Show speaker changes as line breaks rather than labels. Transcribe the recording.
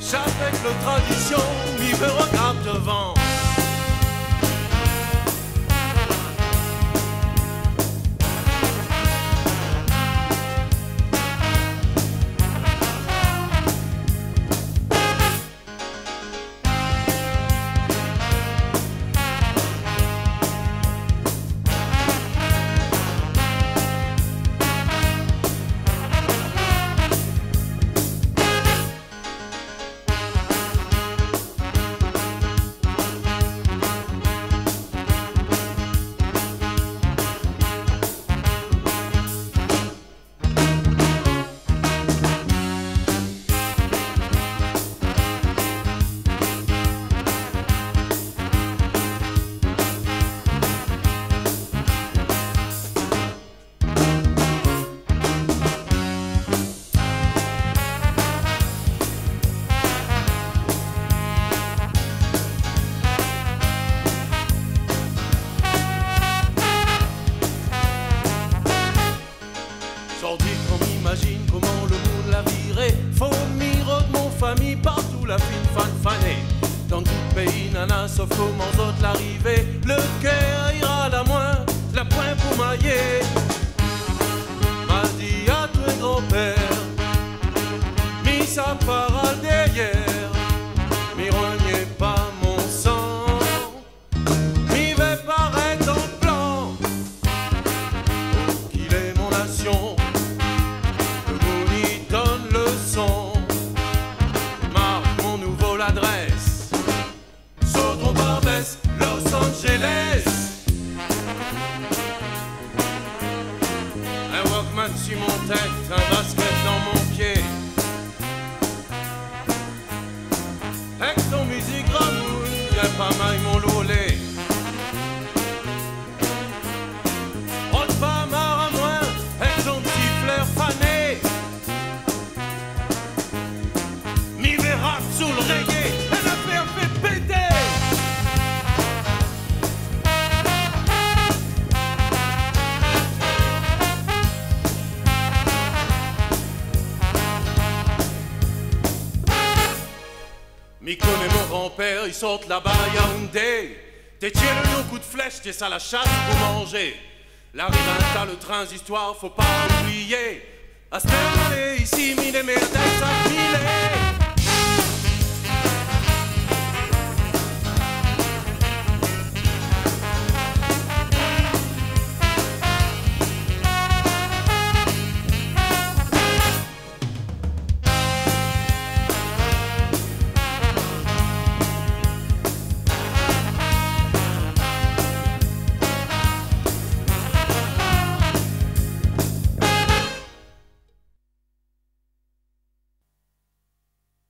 J'avec le tradition, m'y me regarde devant. Aujourd'hui qu'on imagine comment le monde l'a viré, faut mire de mon famille partout la fine fan fanée. Dans tout pays nana sauf comment autres l'arrivée, le cœur ira la moins, la pointe pour mailler. M'a dit à toi grand-père, mis sa parole derrière, m'y reniez pas mon sang, m'y vais paraître en blanc, qu'il est mon nation. L'adresse Sautron Barbès, Los Angeles. Un Walkman sur mon tête, un basket dans mon pied. Avec ton musique gramouille, viens pas mal mon lolé. Rôde pas marre à moi, avec ton petit fleur fané. M'y verra sous le reggae, elle a fait péter. M'y connaît mon grand-père, il saute là-bas à Yaoundé. T'es tiens le coup de flèche, t'es ça la chasse pour manger. L'arrivée t'as le transistoire, faut pas oublier. À ce moment ici, mille et merdes, ça filait.